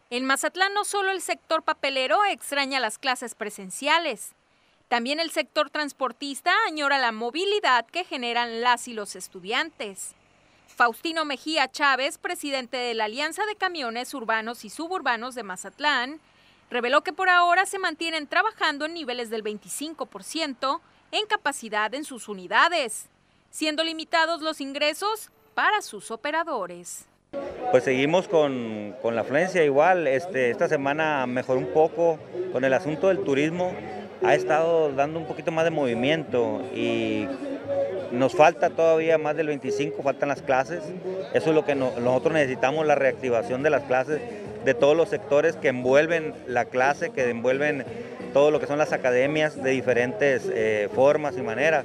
En Mazatlán no solo el sector papelero extraña las clases presenciales, también el sector transportista añora la movilidad que generan las y los estudiantes. Faustino Mejía Chávez, presidente de la Alianza de Camiones Urbanos y Suburbanos de Mazatlán, reveló que por ahora se mantienen trabajando en niveles del 25% en capacidad en sus unidades, siendo limitados los ingresos para sus operadores. Pues seguimos con la afluencia igual. Esta semana mejoró un poco con el asunto del turismo. Ha estado dando un poquito más de movimiento y nos falta todavía más del 25, faltan las clases. Eso es lo que nosotros necesitamos, la reactivación de las clases, de todos los sectores que envuelven la clase, que envuelven todo lo que son las academias de diferentes formas y maneras,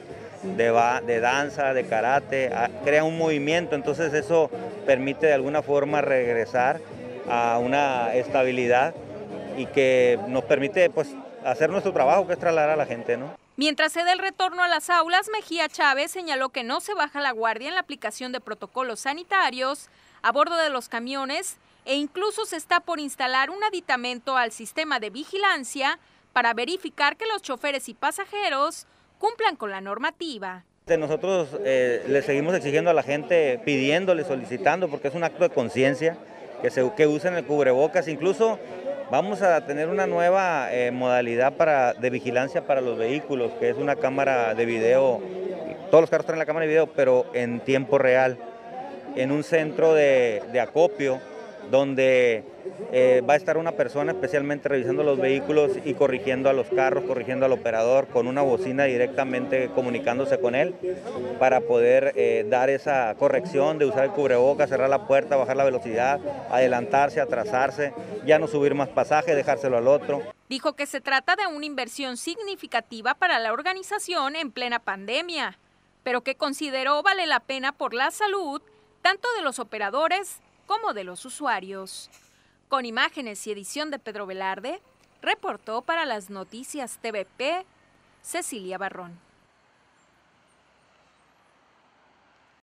de danza, de karate, crea un movimiento, entonces eso permite de alguna forma regresar a una estabilidad y que nos permite pues hacer nuestro trabajo, que es trasladar a la gente, ¿no? Mientras se da el retorno a las aulas, Mejía Chávez señaló que no se baja la guardia en la aplicación de protocolos sanitarios a bordo de los camiones e incluso se está por instalar un aditamento al sistema de vigilancia para verificar que los choferes y pasajeros cumplan con la normativa. Nosotros le seguimos exigiendo a la gente, pidiéndole, solicitando, porque es un acto de conciencia, que usen el cubrebocas. Incluso vamos a tener una nueva modalidad de vigilancia para los vehículos, que es una cámara de video. Todos los carros traen la cámara de video, pero en tiempo real, en un centro de acopio, donde va a estar una persona especialmente revisando los vehículos y corrigiendo a los carros, corrigiendo al operador con una bocina directamente comunicándose con él para poder dar esa corrección de usar el cubrebocas, cerrar la puerta, bajar la velocidad, adelantarse, atrasarse, ya no subir más pasaje, dejárselo al otro. Dijo que se trata de una inversión significativa para la organización en plena pandemia, pero que consideró vale la pena por la salud tanto de los operadores como de los usuarios. Con imágenes y edición de Pedro Velarde, reportó para las Noticias TVP, Cecilia Barrón.